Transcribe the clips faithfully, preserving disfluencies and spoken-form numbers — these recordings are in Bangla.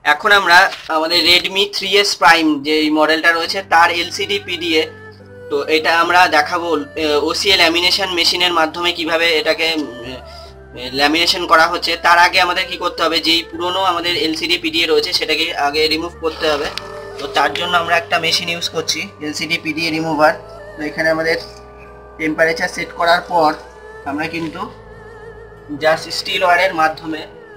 এখন আমরা আমাদের রেডমি থ্রি এস প্রাইম যে মডেলটা রয়েছে তার এলসিডি পিডিএ, তো এটা আমরা দেখাবো ওসিএ ল্যামিনেশন মেশিনের মাধ্যমে কিভাবে এটাকে ল্যামিনেশন করা হচ্ছে। তার আগে আমাদের কি করতে হবে, যেই পুরনো আমাদের এলসিডি পিডিএ রয়েছে সেটাকে আগে রিমুভ করতে হবে। তো তার জন্য আমরা একটা মেশিন ইউজ করছি, এলসিডি পিডিএ রিমুভার। তো এখানে আমাদের টেম্পারেচার সেট করার পর আমরা কিন্তু জাস্ট স্টিল ওয়্যারের মাধ্যমে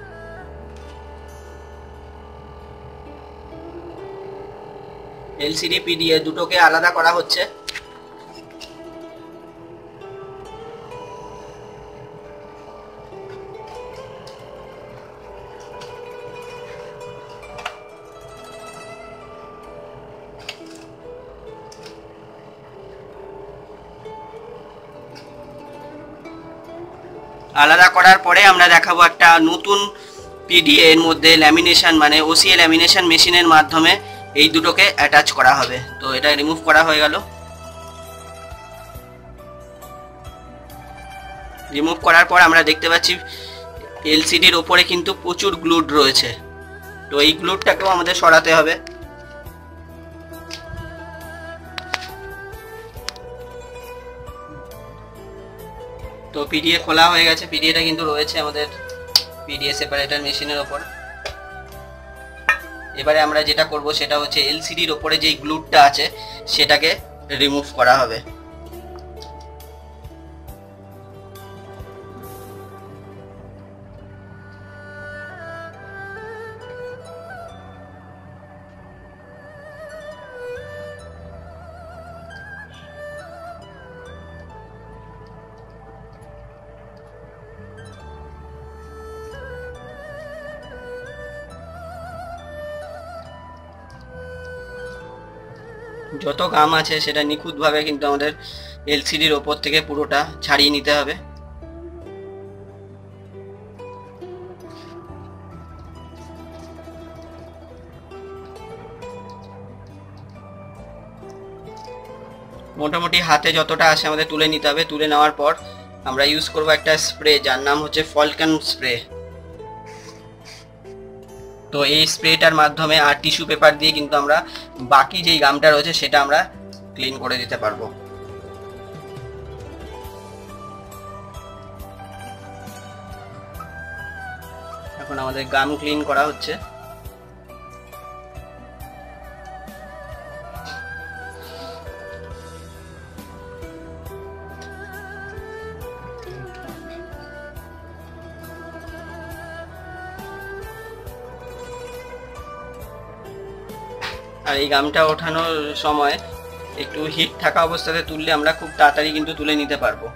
এলসিডি পিডিএ দুটোকে আলাদা করা হচ্ছে। আলাদা করার পরে আমরা দেখাবো একটা নতুন পিডিএ এর মধ্যে ল্যামিনেশন মানে ওসিএ ল্যামিনেশন মেশিনের মাধ্যমে এই দুটোকে অ্যাটাচ করা হবে। তো এটা রিমুভ করা হয়ে গেল। রিমুভ করার পর আমরা দেখতে পাচ্ছি এলসিডির ওপরে কিন্তু প্রচুর গ্লুড রয়েছে, তো এই গ্লুডটাকেও আমাদের সরাতে হবে। তো পিডিএ খোলা হয়ে গেছে, পিডিএটা কিন্তু রয়েছে আমাদের পিডিএ সেপারেটর মেশিনের ওপর। এবারে আমরা যেটা করব সেটা হচ্ছে এলসিডির ওপরে যেই গ্লুডটা আছে সেটাকে রিমুভ করা হবে। যত গাম আছে সেটা নিখুঁতভাবে কিন্তু আমাদের এলসিডির ওপর থেকে পুরোটা ছাড়িয়ে নিতে হবে। মোটামুটি হাতে যতটা আসে আমাদের তুলে নিতে হবে। তুলে নেওয়ার পর আমরা ইউজ করব একটা স্প্রে যার নাম হচ্ছে ফলকন স্প্রে। তো এই স্প্রেটার মাধ্যমে আর টিস্যু পেপার দিয়ে কিন্তু আমরা বাকি যেই গামটা রয়েছে সেটা আমরা ক্লিন করে দিতে পারবো। এখন আমাদের গাম ক্লিন করা হচ্ছে। আর এই গামটা ওঠানোর সময় একটু হিট থাকা অবস্থাতে তুললে আমরা খুব তাড়াতাড়ি কিন্তু তুলে নিতে পারবো।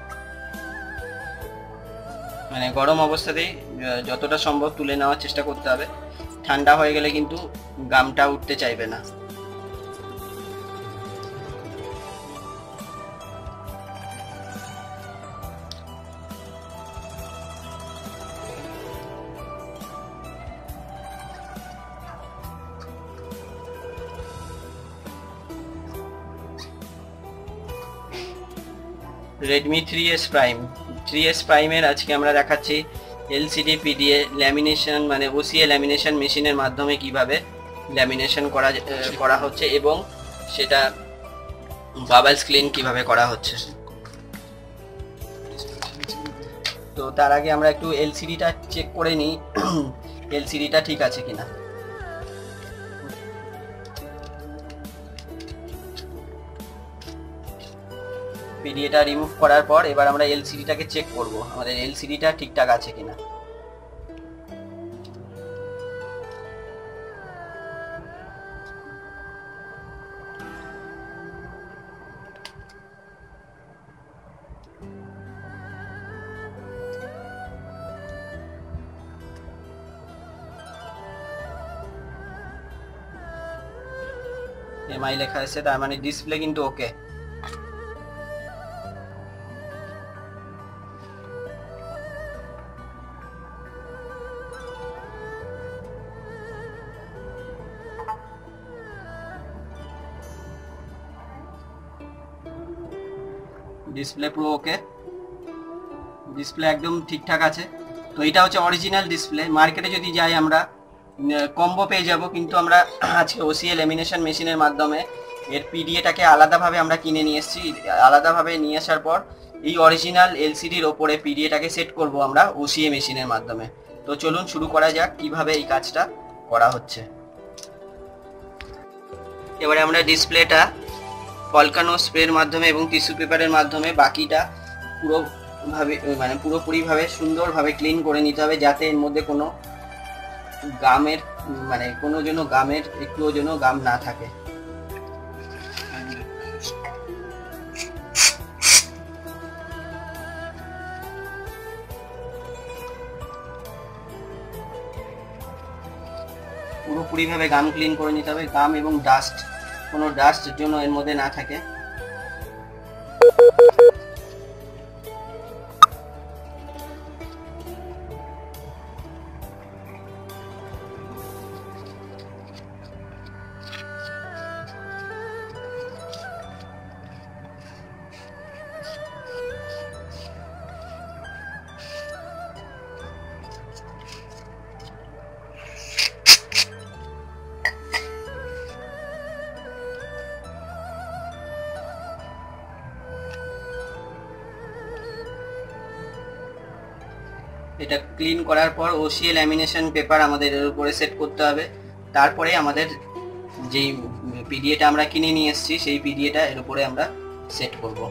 মানে গরম অবস্থাতেই যতটা সম্ভব তুলে নেওয়ার চেষ্টা করতে হবে, ঠান্ডা হয়ে গেলে কিন্তু গামটা উঠতে চাইবে না। Redmi three S prime three S প্রাইমের আজকে আমরা দেখাচ্ছি এলসিডি পিডিএ ল্যামিনেশন মানে ওসিএ ল্যামিনেশন মেশিনের মাধ্যমে কিভাবে ল্যামিনেশন করা করা হচ্ছে এবং সেটা বাবলস ক্লিন কিভাবে করা হচ্ছে। তো তার আগে আমরা একটু এলসিডিটা চেক করে নিই এলসিডিটা ঠিক আছে কিনা। পিডিএটা রিমুভ করার পর এবার আমরা এলসিডিটাকে চেক করব আমাদের এলসিডিটা ঠিকঠাক আছে কিনা। এমআই লেখা আছে, তার মানে ডিসপ্লে কিন্তু ওকে। ডিসপ্লে পুরো ওকে, ডিসপ্লে একদম ঠিকঠাক আছে। তো এটা হচ্ছে অরিজিনাল ডিসপ্লে। মার্কেটে যদি যাই আমরা কম্বো পেয়ে যাব, কিন্তু আমরা আজকে ওসিএ ল্যামিনেশন মেশিনের মাধ্যমে এর পিডিএটাকে আলাদাভাবে আমরা কিনে নিয়ে এসেছি। আলাদাভাবে নিয়ে আসার পর এই অরিজিনাল এলসিডির ওপরে পিডিএটাকে সেট করব আমরা ওসিএ মেশিনের মাধ্যমে। তো চলুন শুরু করা যাক কিভাবে এই কাজটা করা হচ্ছে। এবারে আমরা ডিসপ্লেটা কলকানো স্প্রের মাধ্যমে এবং টিস্যু পেপারের মাধ্যমে বাকিটা পুরোভাবে মানে পুরোপুরিভাবে সুন্দরভাবে ক্লিন করে নিতে হবে, যাতে এর মধ্যে কোনো গামের মানে কোনো যেন গামের একটুও যেন গাম না থাকে। পুরোপুরিভাবে গাম ক্লিন করে নিতে হবে, গাম এবং ডাস্ট, কোনো ডাস্ট যেন এর মধ্যে না থাকে। এটা ক্লিন করার পর ওসিএ ল্যামিনেশন পেপার আমাদের এর উপরে সেট করতে হবে। তারপরে আমাদের যেই পিডিএটা আমরা কিনে নিয়ে এসেছি সেই পিডিএটা এর উপরে আমরা সেট করব।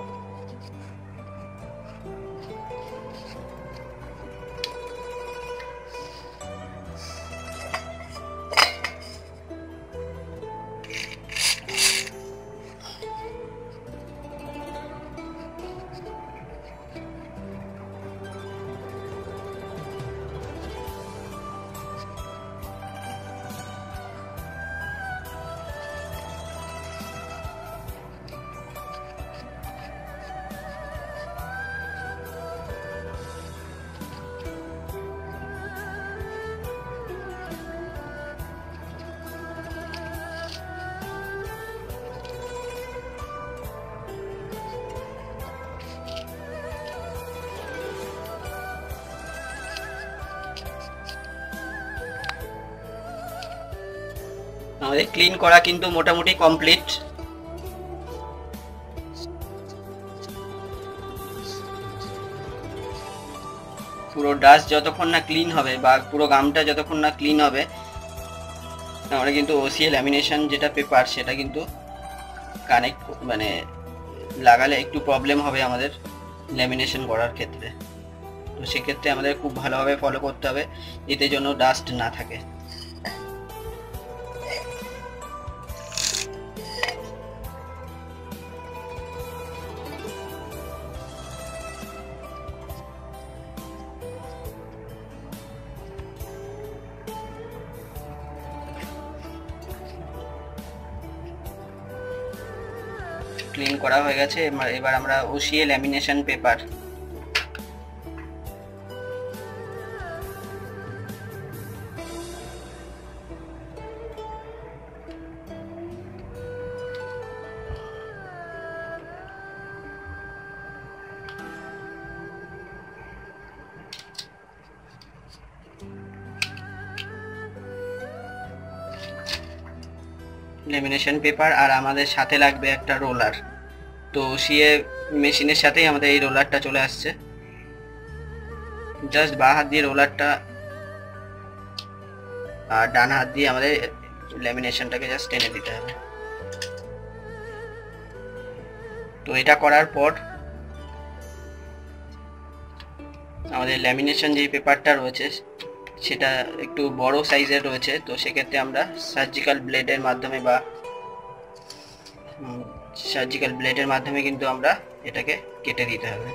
আমাদের ক্লিন করা কিন্তু মোটামুটি কমপ্লিট। পুরো ডাস্ট যতক্ষণ না ক্লিন হবে বা পুরো গামটা যতক্ষণ না ক্লিন হবে আমরা কিন্তু ওসিএ ল্যামিনেশন যেটা পেপার সেটা কিন্তু কানেক্ট মানে লাগালে একটু প্রবলেম হবে আমাদের ল্যামিনেশন করার ক্ষেত্রে। তো সেক্ষেত্রে আমাদের খুব ভালোভাবে ফলো করতে হবে এতে যেন ডাস্ট না থাকে। ক্লিন করা হয়ে গেছে। এবার আমরা OCA lamination paper lamination paper আর আমাদের সাথে লাগবে একটা রোলার। তো ওসিএ মেশিনের সাথেই আমাদের এই রোলারটা চলে আসছে। জাস্ট বাঁ হাত দিয়ে রোলারটা আর ডান হাত দিয়ে আমাদের ল্যামিনেশনটাকে জাস্ট টেনে দিতে হবে। তো এটা করার পর আমাদের ল্যামিনেশন যে পেপারটা রয়েছে সেটা একটু বড় সাইজের রয়েছে, তো সেক্ষেত্রে আমরা সার্জিক্যাল ব্লেডের মাধ্যমে বা সার্জিক্যাল ব্লেডের মাধ্যমে কিন্তু আমরা এটাকে কেটে দিতে হবে।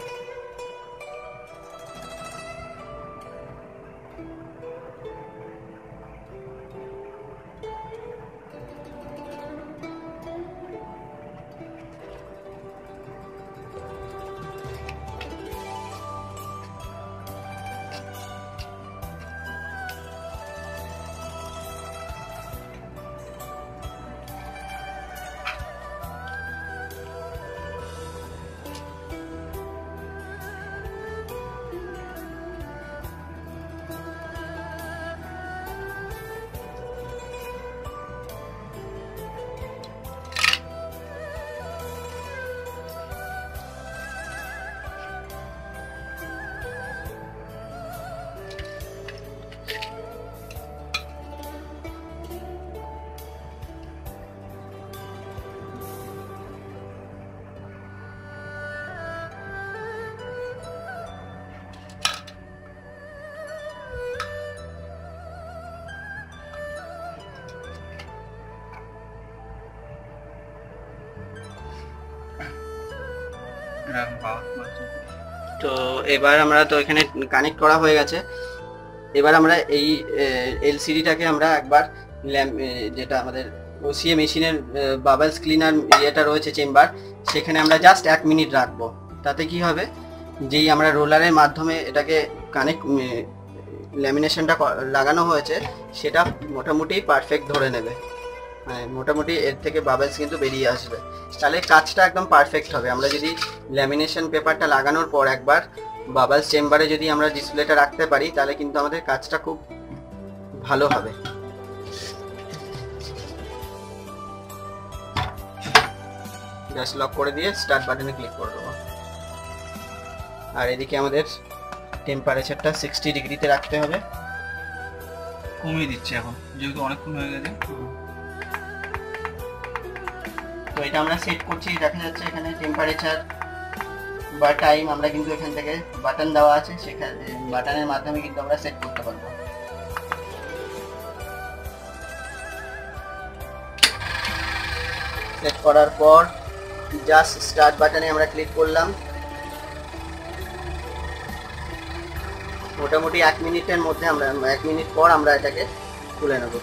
তো এবার আমরা তো এখানে কানেক্ট করা হয়ে গেছে। এবার আমরা এই এলসিডিটাকে আমরা একবার যেটা আমাদের ওসিএ মেশিনের বাবলস ক্লিনার ইয়েটা রয়েছে চেম্বার, সেখানে আমরা জাস্ট এক মিনিট রাখবো। তাতে কি হবে, যেই আমরা রোলারের মাধ্যমে এটাকে কানেক্ট ল্যামিনেশনটা লাগানো হয়েছে সেটা মোটামুটি পারফেক্ট ধরে নেবে, মানে মোটামুটি এর থেকে বাবলস কিন্তু বেরিয়ে আসবে, তাহলে কাজটা একদম পারফেক্ট হবে। আমরা যদি ল্যামিনেশন পেপারটা লাগানোর পর একবার বাবলস চেম্বারে যদি আমরা ডিসপ্লেটা রাখতে পারি তাহলে কিন্তু আমাদের কাজটা খুব ভালো হবে। জাস্ট লক করে দিয়ে স্টার্ট বাটনে ক্লিক করে দেবো। আর এদিকে আমাদের টেম্পারেচারটা সিক্সটি ডিগ্রিতে রাখতে হবে। কমিয়ে দিচ্ছে এখন যেহেতু অনেকক্ষণ হয়ে গেছে। তো এটা আমরা সেট করছি, দেখা যাচ্ছে এখানে টেম্পারেচার বা টাইম আমরা কিন্তু এখান থেকে বাটন দেওয়া আছে, সেখানে বাটনের মাধ্যমে কিন্তু আমরা সেট করতে পারবো। সেট করার পর জাস্ট স্টার্ট বাটনে আমরা ক্লিক করলাম। মোটামুটি এক মিনিটের মধ্যে আমরা এক মিনিট পর আমরা এটাকে খুলে নেব।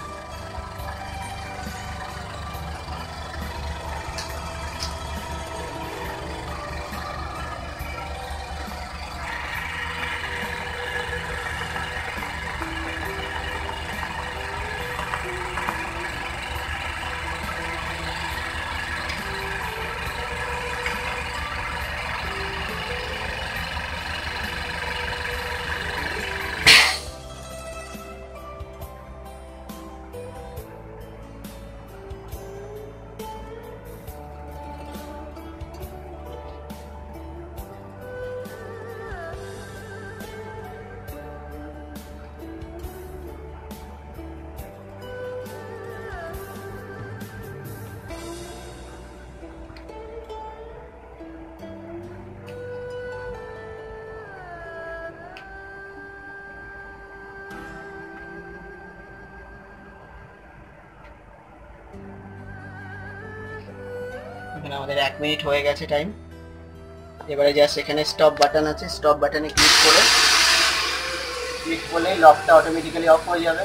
এখানে আমাদের এক মিনিট হয়ে গেছে টাইম। এবারে জাস্ট এখানে স্টপ বাটন আছে, স্টপ বাটনে ক্লিক করে ক্লিক করলেই লকটা অটোমেটিক্যালি অফ হয়ে যাবে।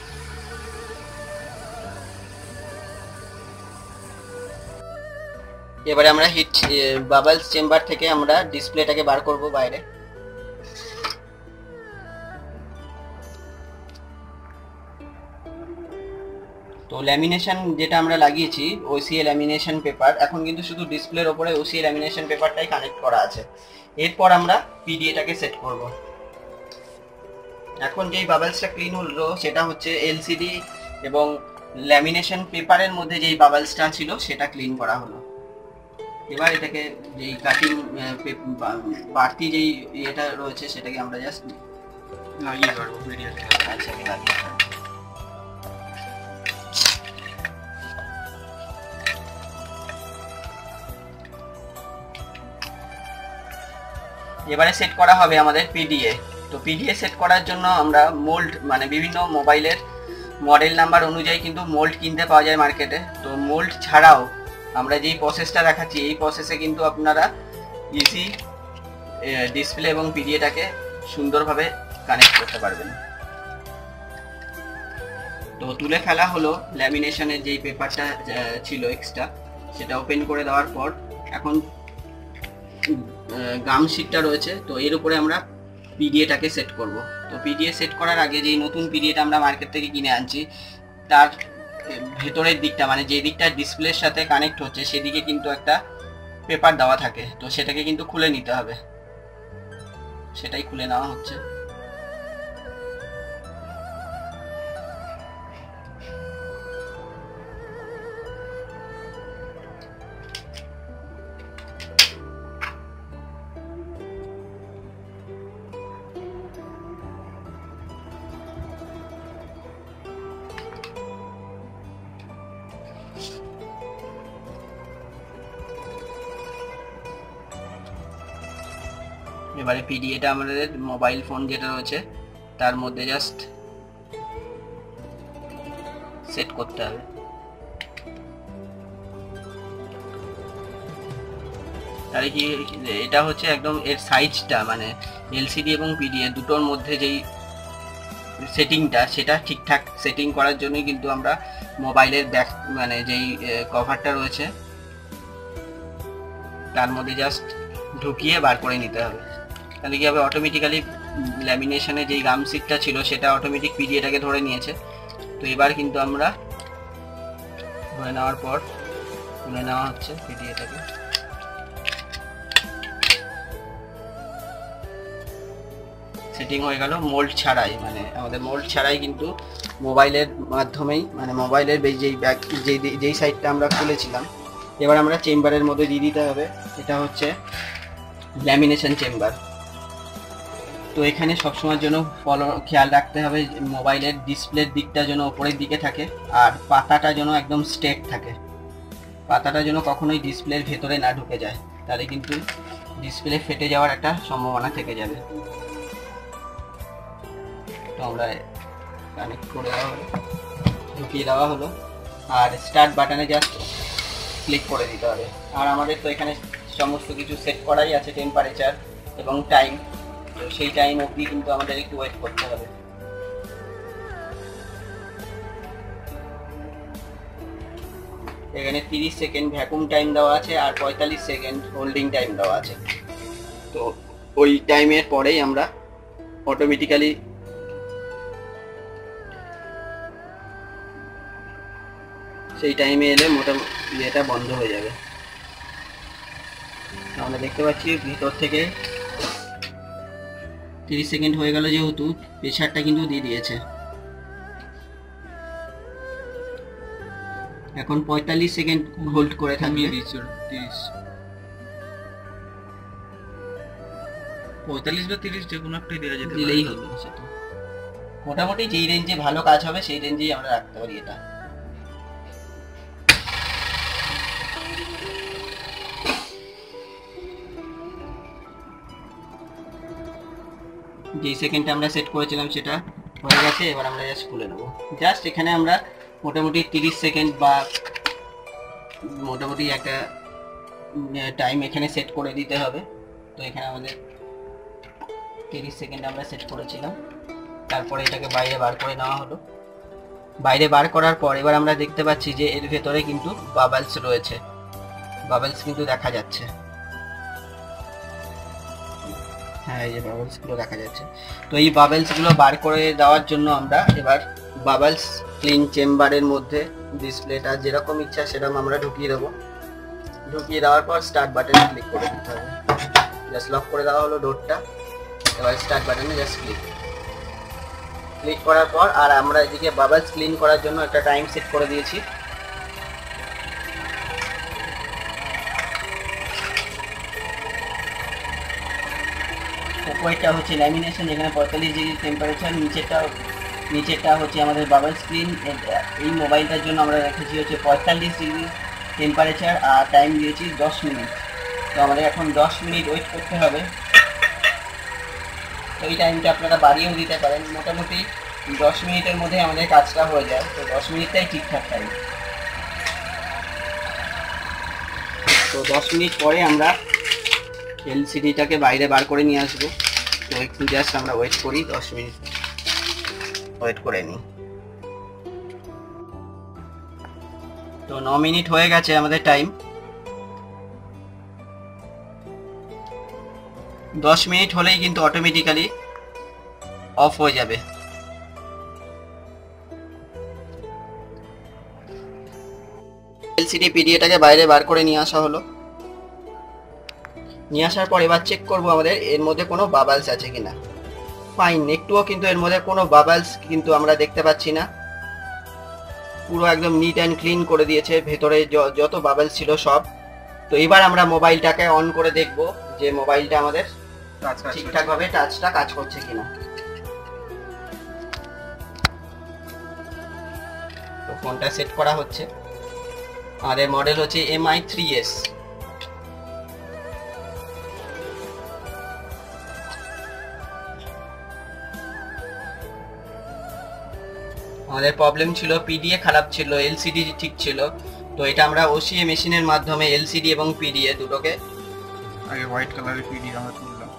এবারে আমরা হিট বাবলস চেম্বার থেকে আমরা ডিসপ্লেটাকে বার করব বাইরে। তো ল্যামিনেশন যেটা আমরা লাগিয়েছি ওসিএ ল্যামিনেশন পেপার, এখন কিন্তু শুধু ডিসপ্লের ওপরে ওসিএ ল্যামিনেশন পেপারটাই কানেক্ট করা আছে। এরপর আমরা পিডিএটাকে সেট করব। এখন যেই বাবলসটা ক্লিন হলো সেটা হচ্ছে এলসিডি এবং ল্যামিনেশন পেপারের মধ্যে যেই বাবলসটা ছিল সেটা ক্লিন করা হলো। এবার এটাকে যেই কাটিং বাড়তি যেই ইয়েটা রয়েছে সেটাকে আমরা জাস্ট লাগিয়ে দেবো ভিডিওতে। আচ্ছা, লাগিয়ে দেবো। এবারে সেট করা হবে আমাদের পিডিএ। তো পিডিএ সেট করার জন্য আমরা মোল্ড মানে বিভিন্ন মোবাইলের মডেল নাম্বার অনুযায়ী কিন্তু মোল্ড কিনতে পাওয়া যায় মার্কেটে। তো মোল্ড ছাড়াও আমরা যেই প্রসেসটা দেখাচ্ছি এই প্রসেসে কিন্তু আপনারা ইজি ডিসপ্লে এবং পিডিএটাকে সুন্দরভাবে কানেক্ট করতে পারবেন। তো তুলে ফেলা হলো ল্যামিনেশনের যেই পেপারটা ছিল এক্সট্রা, সেটা ওপেন করে দেওয়ার পর এখন গাম শিটটা রয়েছে, তো এর উপরে আমরা পিডিএটাকে সেট করব। তো পিডিএ সেট করার আগে যেই নতুন পিডিএটা আমরা মার্কেট থেকে কিনে আনছি তার ভেতরের দিকটা মানে যে দিকটা ডিসপ্লের সাথে কানেক্ট হচ্ছে সেদিকে কিন্তু একটা পেপার দেওয়া থাকে, তো সেটাকে কিন্তু খুলে নিতে হবে। সেটাই খুলে নেওয়া হচ্ছে। এবারে পিডিএটা আমাদের মোবাইল ফোন যেটা রয়েছে তার মধ্যে জাস্ট সেট করতে হবে। তাহলে কি এটা হচ্ছে একদম এর সাইজটা মানে এলসিডি এবং পিডিএ দুটোর মধ্যে যেই সেটিংটা সেটা ঠিকঠাক সেটিং করার জন্যই কিন্তু আমরা মোবাইলের ব্যাক মানে যেই কভারটা রয়েছে তার মধ্যে জাস্ট ঢুকিয়ে বার করে নিতে হবে। তাহলে কি হবে, অটোমেটিক্যালি ল্যামিনেশনে যেই গাম সিটটা ছিল সেটা অটোমেটিক পিডিএটাকে ধরে নিয়েছে। তো এবার কিন্তু আমরা ধরে নেওয়ার পর তুলে নেওয়া হচ্ছে পিডিএটাকে। সেটিং হয়ে গেল মোল্ড ছাড়াই, মানে আমাদের মোল্ড ছাড়াই কিন্তু মোবাইলের মাধ্যমেই মানে মোবাইলের যেই ব্যাক যেই যেই সাইডটা আমরা খুলেছিলাম এবার আমরা চেম্বারের মধ্যে দিয়ে দিতে হবে। এটা হচ্ছে ল্যামিনেশন চেম্বার। তো এখানে সবসময়ের জন্য ফলো খেয়াল রাখতে হবে মোবাইলের ডিসপ্লের দিকটা যেন ওপরের দিকে থাকে আর পাতাটা যেন একদম স্ট্রেট থাকে। পাতাটা যেন কখনোই ডিসপ্লের ভেতরে না ঢুকে যায়, তাহলে কিন্তু ডিসপ্লে ফেটে যাওয়ার একটা সম্ভাবনা থেকে যাবে। তো আমরা কানেক্ট করে দেওয়া হলো, ঢুকিয়ে দেওয়া হলো আর স্টার্ট বাটনে জাস্ট ক্লিক করে দিতে হবে। আর আমাদের তো এখানে সমস্ত কিছু সেট করাই আছে, টেম্পারেচার এবং টাইম। তো সেই টাইম অবধি কিন্তু আমাদের একটু ওয়েট করতে হবে। এখানে তিরিশ সেকেন্ড ভ্যাকুম টাইম দেওয়া আছে আর পঁয়তাল্লিশ সেকেন্ড হোল্ডিং টাইম দেওয়া আছে। তো ওই টাইমের পরেই আমরা অটোমেটিক্যালি সেই টাইমে এলে মোটামুটি ইয়েটা বন্ধ হয়ে যাবে। আমরা দেখতে পাচ্ছি ভিতর থেকে তিরিশ সেকেন্ড হয়ে গেল, যেহেতু প্রেসারটা কিন্তু দিয়ে দিয়েছে। এখন পঁয়তাল্লিশ সেকেন্ড হোল্ড করে থাকবে। পঁয়তাল্লিশ বা তিরিশ যে কোনো একটাই দেওয়া যেতে দিলেই হবে। সেটা মোটামুটি যেই রেঞ্জে ভালো কাজ হবে সেই রেঞ্জেই আমরা রাখতে পারি। এটা যেই সেকেন্ডটা আমরা সেট করেছিলাম সেটা হয়ে গেছে। এবার আমরা জাস্ট খুলে নেব। জাস্ট এখানে আমরা মোটামুটি তিরিশ সেকেন্ড বা মোটামুটি একটা টাইম এখানে সেট করে দিতে হবে। তো এখানে আমাদের তিরিশ সেকেন্ড আমরা সেট করেছিলাম, তারপরে এটাকে বাইরে বার করে নেওয়া হলো। বাইরে বার করার পর এবার আমরা দেখতে পাচ্ছি যে এর ভেতরে কিন্তু বাবলস রয়েছে, বাবলস কিন্তু দেখা যাচ্ছে। হ্যাঁ, এই যে বাবলস গুলো দেখা যাচ্ছে। তো এই বাবলস গুলো বার করে দেওয়ার জন্য আমরা এবার বাবলস ক্লিন চেম্বারের মধ্যে ডিসপ্লেটা যেরকম ইচ্ছা সেরকম আমরা ঢুকিয়ে দেবো। ঢুকিয়ে দেওয়ার পর স্টার্ট বাটনে ক্লিক করে দিতে হবে। জাস্ট লক করে দেওয়া হলো ডোরটা। এবার স্টার্ট বাটনে জাস্ট ক্লিক ক্লিক করার পর আর আমরা এদিকে বাবলস ক্লিন করার জন্য একটা টাইম সেট করে দিয়েছি। উপরেরটা হচ্ছে ল্যামিনেশন, এখানে পঁয়তাল্লিশ ডিগ্রি টেম্পারেচার, নিচেরটা নিচেরটা হচ্ছে আমাদের বাবলস ক্লিন। এই মোবাইলটার জন্য আমরা রেখেছি হচ্ছে পঁয়তাল্লিশ ডিগ্রি টেম্পারেচার আর টাইম দিয়েছি দশ মিনিট। তো আমাদের এখন দশ মিনিট ওয়েট করতে হবে। তো এই টাইমটা আপনারা বাড়িয়েও দিতে পারেন, মোটামুটি দশ মিনিটের মধ্যে আমাদের কাজটা হয়ে যায়। তো দশ মিনিটটাই ঠিকঠাক টাইম। তো দশ মিনিট পরে আমরা এলসিডিটাকে বাইরে বার করে নিয়ে আসবো। তো একটু জাস্ট আমরা ওয়েট করি, দশ মিনিট ওয়েট করে নিই। তো ন মিনিট হয়ে গেছে আমাদের টাইম। দশ মিনিট হলেই কিন্তু অটোমেটিক্যালি অফ হয়ে যাবে। এলসিডি পিডিএটাকে বাইরে বার করে নিয়ে আসা হলো। নিয়ে আসার পর এবার চেক করবো আমাদের এর মধ্যে কোনো বাবলস আছে কিনা। ফাইন, একটুও কিন্তু এর মধ্যে কোনো বাবলস কিন্তু আমরা দেখতে পাচ্ছি না। পুরো একদম নিট অ্যান্ড ক্লিন করে দিয়েছে, ভেতরে যত বাবলস ছিল সব। তো এবার আমরা মোবাইলটাকে অন করে দেখবো যে মোবাইলটা আমাদের ঠিকঠাক ভাবে টাচটা কাজ করছে কিনা। তো ফোনটা সেট করা হচ্ছে। আমাদের মডেল হচ্ছে এম আই থ্রি এস। আমাদের প্রবলেম ছিল পিডিএ খারাপ ছিল, এলসিডি ঠিক ছিল। তো এটা আমরা ওসিএ মেশিনের মাধ্যমে এলসিডি এবং পিডিএ দুটোকে আগে হোয়াইট কালারের পিডি আমরা তুললাম।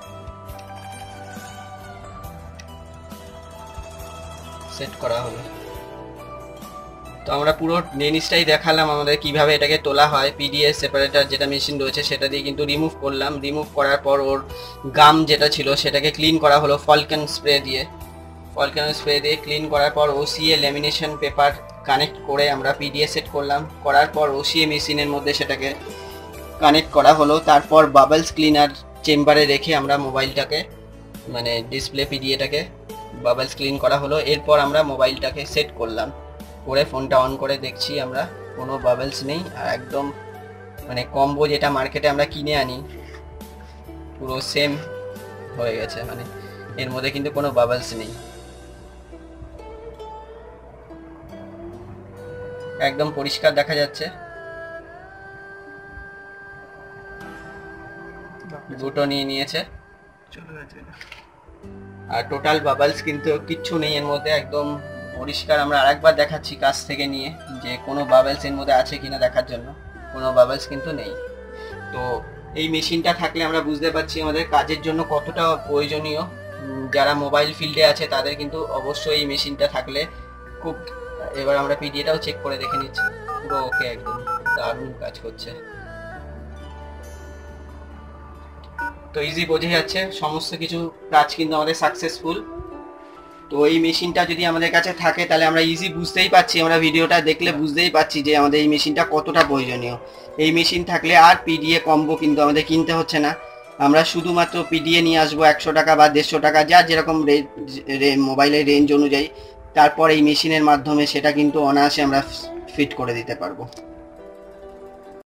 সেট করা হলো। তো আমরা পুরো জিনিসটাই দেখালাম আমাদের কিভাবে এটাকে তোলা হয়। পিডিএস সেপারেটর যেটা মেশিন রয়েছে সেটা দিয়ে কিন্তু রিমুভ করলাম। রিমুভ করার পর ওর গাম যেটা ছিল সেটাকে ক্লিন করা হলো ফলকেন স্প্রে দিয়ে। ফলকেন স্প্রে দিয়ে ক্লিন করার পর ওসিএ ল্যামিনেশন পেপার কানেক্ট করে আমরা পিডিএ সেট করলাম। করার পর ওসিএ মেশিনের মধ্যে সেটাকে কানেক্ট করা হলো। তারপর বাবলস ক্লিনার চেম্বারে রেখে আমরা মোবাইলটাকে মানে ডিসপ্লে পিডিএটাকে বাবলস ক্লিন করা হলো। এরপর আমরা মোবাইলটাকে সেট করলাম, করে ফোনটা অন করে দেখছি আমরা কোনো বাবলস নেই। আর একদম মানে কম্বো যেটা মার্কেটে আমরা কিনে আনি পুরো সেম হয়ে গেছে, মানে এর মধ্যে কিন্তু কোনো বাবলস নেই, একদম পরিষ্কার দেখা যাচ্ছে। দুটো নিয়ে নিয়েছে চলে গেছে। আর টোটাল বাবলস কিন্তু কিচ্ছু নেই এর মধ্যে, একদম পরিষ্কার। আমরা আরেকবার দেখাচ্ছি কাছ থেকে নিয়ে যে কোনো বাবলস এর মধ্যে আছে কিনা দেখার জন্য। কোনো বাবলস কিন্তু নেই। তো এই মেশিনটা থাকলে আমরা বুঝতে পারছি আমাদের কাজের জন্য কতটা প্রয়োজনীয়। যারা মোবাইল ফিল্ডে আছে তাদের কিন্তু অবশ্যই এই মেশিনটা থাকলে খুব। এবার আমরা পিডিএটাও চেক করে দেখে নিচ্ছি, পুরো ওকে, একদম দারুণ কাজ করছে। তো ইজি বোঝা যাচ্ছে সমস্ত কিছু কাজ কিন্তু আমাদের সাকসেসফুল। তো এই মেশিনটা যদি আমাদের কাছে থাকে তাহলে আমরা ইজি বুঝতেই পারছি, আমরা ভিডিওটা দেখলে বুঝতেই পারছি যে আমাদের এই মেশিনটা কতটা প্রয়োজনীয়। এই মেশিন থাকলে আর পিডিএ কম্বো কিন্তু আমাদের কিনতে হচ্ছে না। আমরা শুধুমাত্র পিডিএ নিয়ে আসবো একশো টাকা বা দেড়শো টাকা, যা যেরকম মোবাইলের রেঞ্জ অনুযায়ী। তারপর এই মেশিনের মাধ্যমে সেটা কিন্তু অনায়াসে আমরা ফিট করে দিতে পারবো।